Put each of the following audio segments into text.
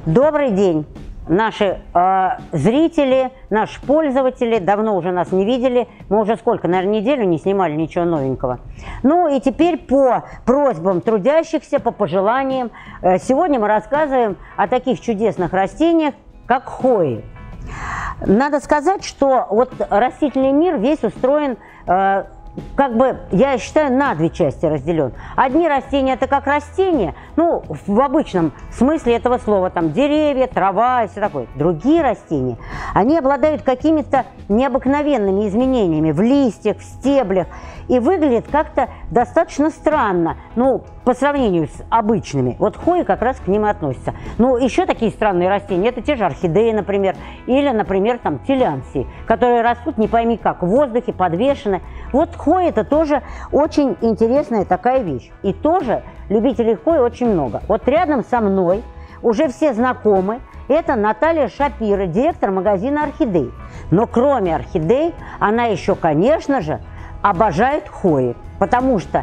Добрый день, наши зрители, наши пользователи. Давно уже нас не видели. Мы уже сколько, наверное, неделю не снимали ничего новенького. Ну и теперь по просьбам трудящихся, по пожеланиям, сегодня мы рассказываем о таких чудесных растениях, как хои. Надо сказать, что вот растительный мир весь устроен, как бы, я считаю, на две части разделен. Одни растения – это как растения, ну, в обычном смысле этого слова, там, деревья, трава и все такое. Другие растения, они обладают какими-то необыкновенными изменениями в листьях, в стеблях, и выглядят как-то достаточно странно, ну, по сравнению с обычными. Вот хои как раз к ним и относятся. Ну, еще такие странные растения – это те же орхидеи, например, или, например, там, телянсии, которые растут не пойми как, в воздухе, подвешены. Вот хои – это тоже очень интересная такая вещь. И тоже любителей хои очень много. Вот рядом со мной уже все знакомы. Это Наталья Шапира, директор магазина орхидей. Но кроме орхидей, она еще, конечно же, обожает хои. Потому что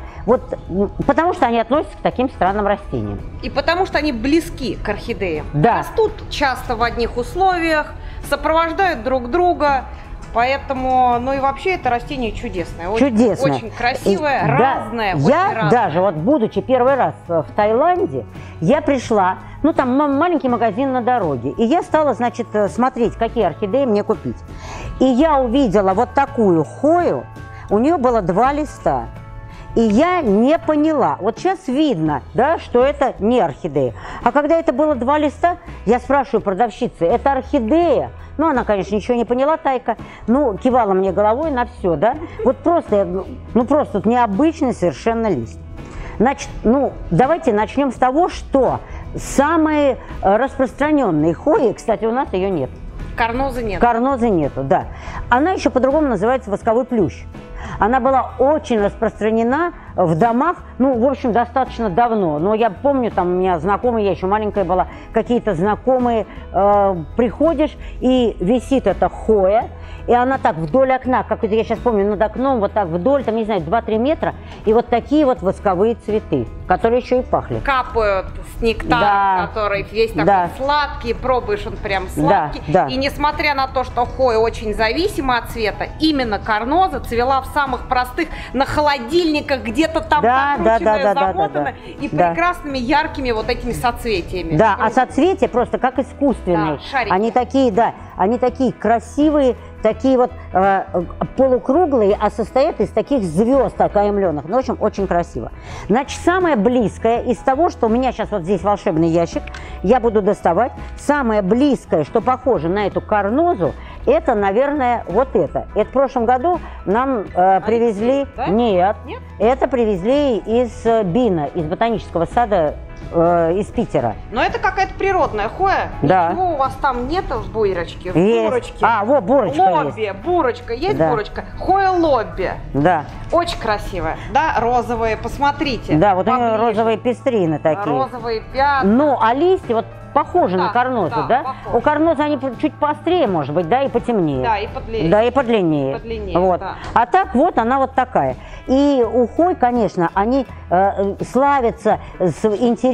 они относятся к таким странным растениям. И потому что они близки к орхидеям. Да. Растут часто в одних условиях, сопровождают друг друга. Поэтому, ну и вообще это растение чудесное. Чудесное. Очень красивое, разное. Я даже, вот будучи первый раз в Таиланде, я пришла, ну там маленький магазин на дороге, и я стала, значит, смотреть, какие орхидеи мне купить. И я увидела вот такую хою, у нее было 2 листа. И я не поняла. Вот сейчас видно, да, что это не орхидея. А когда это было 2 листа, я спрашиваю продавщицы, это орхидея? Ну, она, конечно, ничего не поняла, Тайка. Ну, кивала мне головой на все, да. Вот просто, ну, просто вот необычный совершенно лист. Значит, ну, давайте начнем с того, что самые распространенные хои, кстати, у нас ее нет. Карнозы нет. Карнозы нету, да. Она еще по-другому называется восковой плющ. Она была очень распространена в домах, ну, в общем, достаточно давно. Но я помню, там у меня знакомые, я еще маленькая была, какие-то знакомые, приходишь, и висит эта хоя, и она так вдоль окна, как это я сейчас помню, над окном, вот так вдоль, там, не знаю, 2-3 метра, и вот такие вот восковые цветы, которые еще и пахли. Капают с нектаром, да, который весь такой, да, сладкий, пробуешь, он прям сладкий. Да, да. И несмотря на то, что хоя очень зависима от цвета, именно карноза цвела в самых простых, на холодильниках, где-то там, да, закрученная, замотана, и прекрасными яркими вот этими соцветиями. Да, а соцветия просто как искусственные. Да, они такие, да, они такие красивые, такие вот полукруглые, а состоят из таких звезд окаймленных. Ну, в общем, очень красиво. Значит, самое близкое из того, что у меня сейчас вот здесь волшебный ящик, я буду доставать, самое близкое, что похоже на эту карнозу, это, наверное, вот это. Это в прошлом году нам привезли... Да? Нет, это привезли из Бина, из ботанического сада, из Питера. Но это какая-то природная хоя. Да. Ничего у вас там нет в бурочке? В есть. Бурочке. А, вот бурочка лобби, есть. Бурочка, есть, да. Бурочка. Хоя лобби. Да. Очень красивая. Да, розовые, посмотрите. Да, вот у нее розовые пестрины такие. Розовые пятна. Ну, а листья вот похожи на карнозу, да? Похожи. У карнозы они чуть поострее, может быть, да, и потемнее. Да, и подлиннее. Да, и подлиннее. Вот. Да. А так вот она вот такая. И у хой, конечно, они славятся с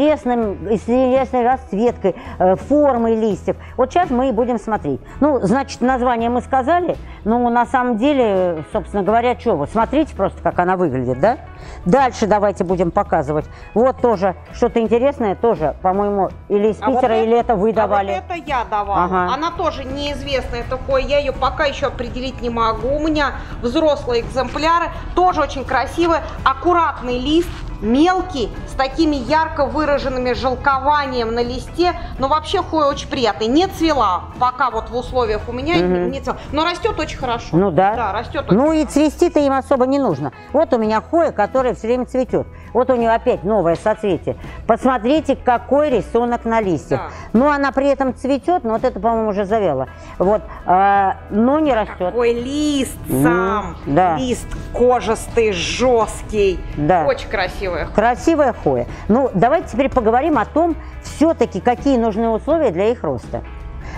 интересной расцветкой, формой листьев. Вот сейчас мы и будем смотреть. Ну, значит, название мы сказали, но на самом деле, собственно говоря, что вы, смотрите просто, как она выглядит, да? Дальше давайте будем показывать. Вот тоже что-то интересное, тоже, по-моему, или из Питера, или это вы давали? Вот это я давала. Ага. Она тоже неизвестная такой, я ее пока еще определить не могу. У меня взрослые экземпляры, тоже очень красивые, аккуратный лист, мелкий, с такими ярко выраженными желкованием на листе, но вообще хоя очень приятный. Не цвела, пока вот в условиях у меня не цвела, но растет очень хорошо. Ну да. Да, растет очень хорошо. И цвести-то им особо не нужно. Вот у меня хоя, которая все время цветет. Вот у нее опять новое соцветие. Посмотрите, какой рисунок на листьях. Да. Ну, она при этом цветет, но вот это, по-моему, уже завяло. Вот, но не растет. Какой лист сам. Да. Лист кожистый, жесткий. Да. Очень красивая. Красивая хоя. Ну, давайте теперь поговорим о том, все-таки, какие нужны условия для их роста.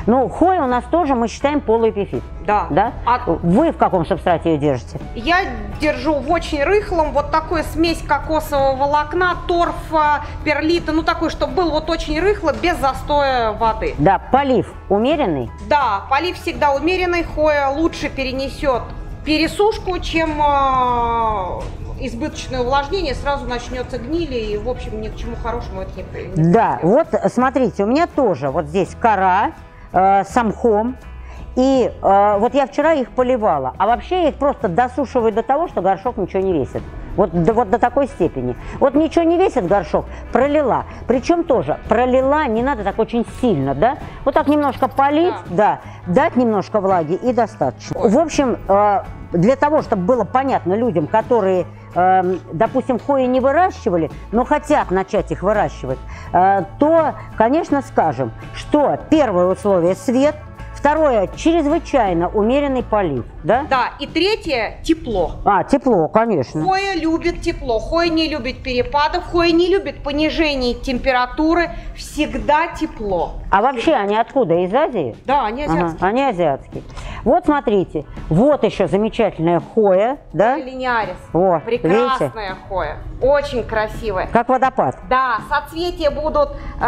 Ну, хвоя у нас тоже, мы считаем, полуэпифит. Да. Да? Вы в каком субстрате ее держите? Я держу в очень рыхлом, вот такой смесь кокосового волокна, торфа, перлита, ну такой, чтобы был вот очень рыхло, без застоя воды. Да, полив умеренный? Да, полив всегда умеренный, хвоя лучше перенесет пересушку, чем избыточное увлажнение, сразу начнется гнили, и, в общем, ни к чему хорошему это не приведет. Да, вот смотрите, у меня тоже вот здесь кора с мхом, и вот я вчера их поливала, а вообще я их просто досушиваю до того, что горшок ничего не весит. Вот до такой степени. Вот ничего не весит горшок, пролила. Причем тоже пролила не надо так очень сильно, да? Вот так немножко полить, да, дать немножко влаги и достаточно. В общем, для того, чтобы было понятно людям, которые, допустим, хвои не выращивали, но хотят начать их выращивать, то, конечно, скажем, что первое условие – свет. Второе – чрезвычайно умеренный полив, да? Да, и третье – тепло. Тепло, конечно. Хвоя любит тепло, хвоя не любит перепадов, хвоя не любит понижения температуры, всегда тепло. А вообще они откуда, из Азии? Да, они азиатские. Ага, они азиатские. Вот смотрите, вот еще замечательная хвоя, да? Линиарис. О, прекрасная видите? Хвоя, очень красивая. Как водопад. Да, соцветия будут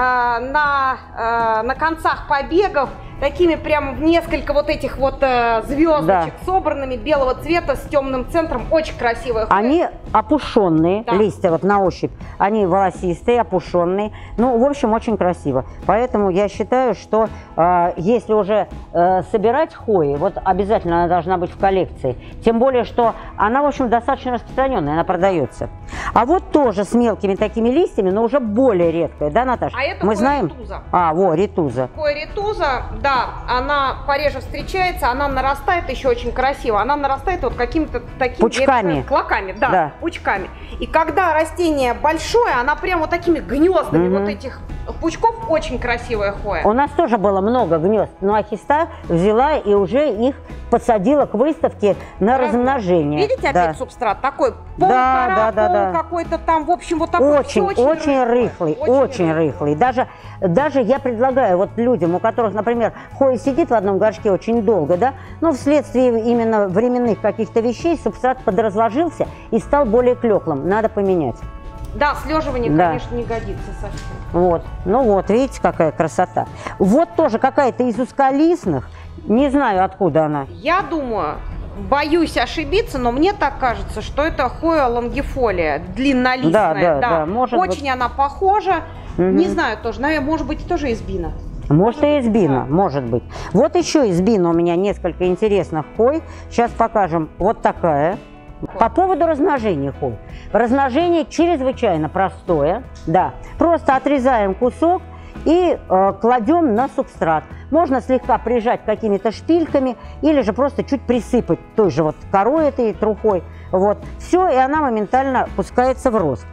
на концах побегов, такими прямо в несколько вот этих вот звездочек, собранными белого цвета с темным центром. Очень красивые. Они опушенные, да. Листья вот на ощупь, они волосистые, опушенные. Ну, в общем, очень красиво. Поэтому я считаю, что если уже собирать хвои, вот обязательно она должна быть в коллекции. Тем более, что она, в общем, достаточно распространенная, она продается. А вот тоже с мелкими такими листьями, но уже более редкая, да, Наташа? А это мы знаем. Ретуза. Ретуза. Хвоя ретуза, да, она пореже встречается, она нарастает еще очень красиво. Она нарастает вот какими-то такими пучками, клоками, да, пучками. И когда растение большое, она прям вот такими гнездами вот этих пучков, очень красивая хвоя. У нас тоже было много гнезд, но Ахиста взяла и уже их подсадила к выставке на размножение. Видите, опять субстрат такой, пол какой-то там, в общем, вот такой. Очень рыхлый, очень рыхлый. Даже я предлагаю вот людям, у которых, например, хвоя сидит в одном горшке очень долго, да, но вследствие именно временных каких-то вещей субстрат подразложился и стал более клеклым. Надо поменять. Да, слеживание, конечно, не годится совсем. Вот, ну вот, видите, какая красота. Вот тоже какая-то из узколистных, не знаю, откуда она. Я думаю, боюсь ошибиться, но мне так кажется, что это хвоя лонгифолия, длиннолистная. Да, может быть. Очень она похожа. Не знаю тоже, наверное, может быть, тоже избина. Может и избина, может быть. Вот еще избина у меня несколько интересных хвой. Сейчас покажем. Вот такая. По поводу размножения хвой. Размножение чрезвычайно простое. Да. Просто отрезаем кусок и кладем на субстрат. Можно слегка прижать какими-то шпильками или же просто чуть присыпать той же вот корой этой трухой. Вот. Все, и она моментально пускается в рост.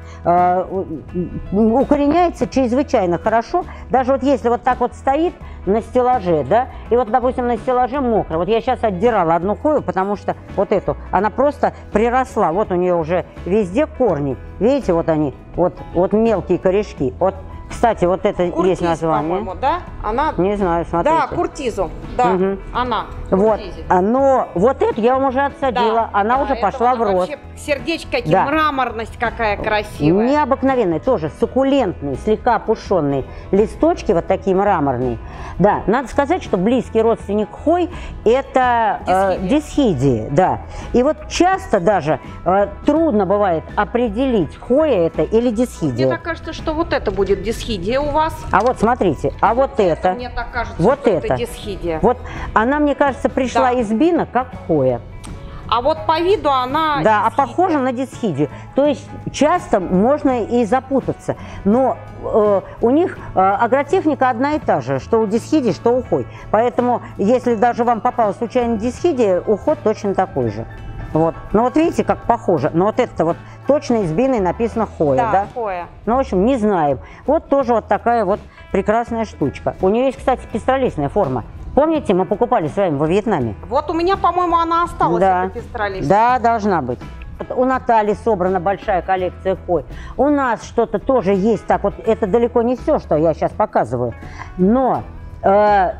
Укореняется чрезвычайно хорошо. Даже вот если вот так вот стоит на стеллаже, да, и вот, допустим, на стеллаже мокро. Вот я сейчас отдирала одну хвою, потому что вот эту, она просто приросла. Вот у нее уже везде корни. Видите, вот они, вот мелкие корешки. Вот. Кстати, вот это Куртиз, есть название. по-моему, да? Она... Не знаю, смотрите. Да, куртизу, да, она. Вот, но вот эту я вам уже отсадила, она уже пошла в рост. Вообще сердечко, мраморность какая красивая. Необыкновенные, тоже суккулентные, слегка опушенные листочки, вот такие мраморные. Да, надо сказать, что близкий родственник хвой – это дисхидии, да. И вот часто даже трудно бывает определить, хвоя это или дисхидия. Мне так кажется, что вот это будет дисхидия у вас. А вот смотрите, а вот это. Мне так кажется, вот что это дисхидия. Вот она, мне кажется, пришла из бина как хвоя. А вот по виду она... Да, похожа на дисхидию. То есть часто можно и запутаться. Но у них агротехника одна и та же, что у дисхидии, что у хвой. Поэтому, если даже вам попалась случайно дисхидия, уход точно такой же. Вот. Ну вот видите, как похоже. Но вот это вот точно из бины написано хвоя, да? Хвоя. Ну, в общем, не знаем. Вот тоже вот такая вот прекрасная штучка. У нее есть, кстати, пестролистная форма. Помните, мы покупали с вами во Вьетнаме? Вот у меня, по-моему, она осталась, да. эта пестролистная. Да, должна быть. Вот у Натальи собрана большая коллекция хвой. У нас что-то тоже есть так вот. Это далеко не все, что я сейчас показываю. Но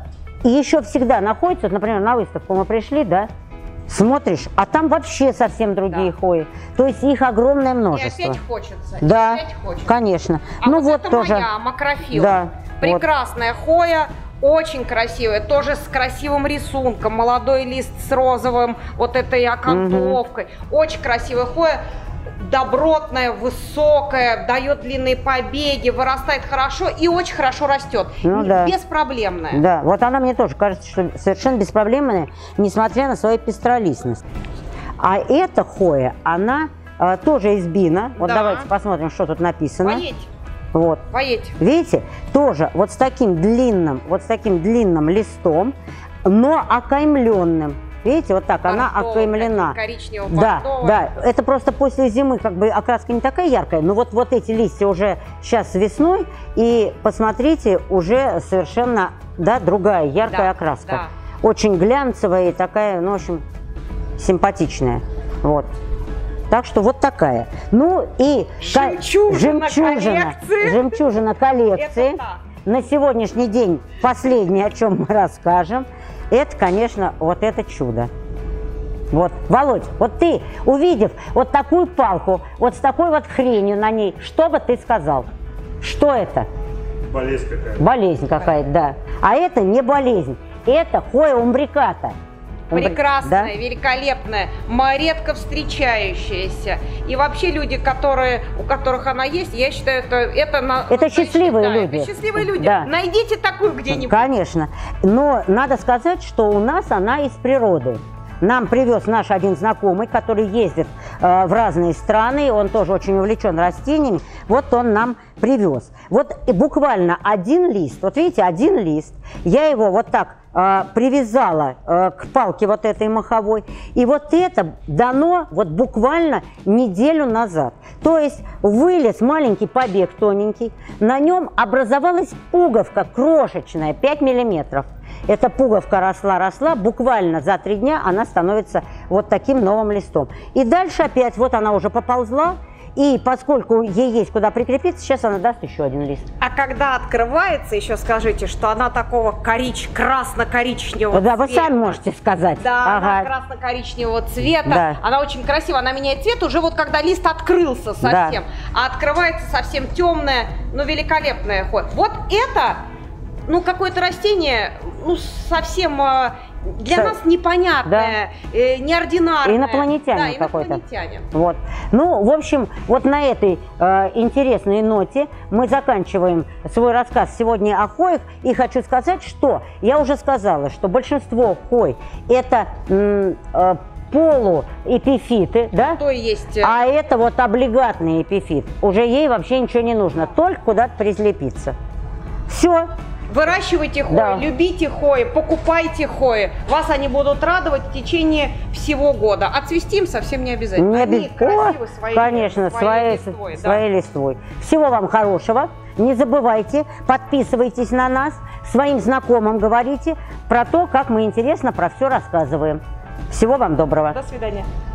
И еще всегда находится, вот, например, на выставку мы пришли, да, смотришь, а там вообще совсем другие хвои. То есть их огромное множество. И опять хочется. Да, опять хочется. Конечно. А ну вот вот это тоже. моя макрофилла. Да, прекрасная хвоя, очень красивая, тоже с красивым рисунком, молодой лист с розовым, вот этой окантовкой. Очень красивая хвоя. Добротная, высокая, дает длинные побеги, вырастает хорошо и очень хорошо растет. Ну, да. Беспроблемная. Да, вот она мне тоже кажется, что совершенно беспроблемная, несмотря на свою пестролистность. А эта хвоя, она тоже из бина. Вот Да. давайте посмотрим, что тут написано. Поедь. Вот. Поедь. Видите, тоже вот с таким длинным листом, но окаймленным. Видите, вот так она окаймлена. Да, да, это просто после зимы как бы окраска не такая яркая, но вот эти листья уже сейчас весной, и посмотрите, уже совершенно, да, другая яркая окраска. Да. Очень глянцевая и такая, ну, в общем, симпатичная. Вот. Так что вот такая. Ну и жемчужина коллекции. На сегодняшний день последнее, о чем мы расскажем, это, конечно, вот это чудо. Вот, Володь, вот ты, увидев вот такую палку, вот с такой вот хренью на ней, что бы ты сказал? Что это? Болезнь какая-то. Болезнь какая-то, да. А это не болезнь, это хвоя умбриката. Прекрасная, да? Великолепная, редко встречающаяся. И вообще люди, у которых она есть, я считаю, это счастливые люди. Это счастливые люди. Да. Найдите такую где-нибудь. Конечно. Но надо сказать, что у нас она из природы. Нам привез наш один знакомый, который ездит в разные страны, он тоже очень увлечен растениями, вот он нам привез. Вот буквально один лист, вот видите, один лист, я его вот так привязала к палке вот этой маховой, и вот это дано вот буквально неделю назад. То есть вылез маленький побег тоненький, на нем образовалась пуговка крошечная, 5 миллиметров. Эта пуговка росла, буквально за 3 дня она становится вот таким новым листом. И дальше опять вот она уже поползла, и поскольку ей есть куда прикрепиться, сейчас она даст еще один лист. А когда открывается, еще скажите, что она такого красно-коричневого цвета. Да, вы сами можете сказать. Да, она красно-коричневого цвета, да. Она очень красивая, она меняет цвет уже вот когда лист открылся совсем, да. А открывается совсем темная, но великолепная хвоя. Вот это, ну, какое-то растение, ну, совсем для нас непонятное, да. Неординарное. Инопланетянин какой-то. Вот. Ну, в общем, вот на этой интересной ноте мы заканчиваем свой рассказ сегодня о хвоях. И хочу сказать, что я уже сказала, что большинство хвой это полуэпифиты, да? То есть... А это вот облигатный эпифит. Уже ей вообще ничего не нужно, только куда-то призлепиться. Все. Выращивайте хвои, да. Любите хвои, покупайте хвои. Вас они будут радовать в течение всего года. А цвести им совсем не обязательно. Они красивы своей, конечно, своей листвой. Всего вам хорошего. Не забывайте, подписывайтесь на нас. Своим знакомым говорите про то, как мы интересно про все рассказываем. Всего вам доброго. До свидания.